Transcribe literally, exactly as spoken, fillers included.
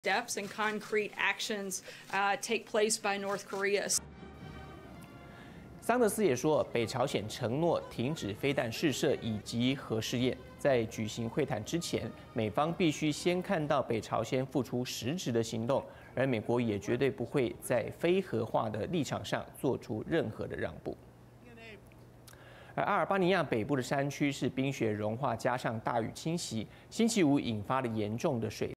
steps and concrete actions uh, take place by North Korea. 桑德斯也说，北朝鲜承诺停止飞弹试射以及核试验。在举行会谈之前，美方必须先看到北朝鲜付出实质的行动，而美国也绝对不会在非核化的立场上做出任何的让步。 而阿尔巴尼亚北部的山区是冰雪融化加上大雨侵袭，星期五引发了严重的水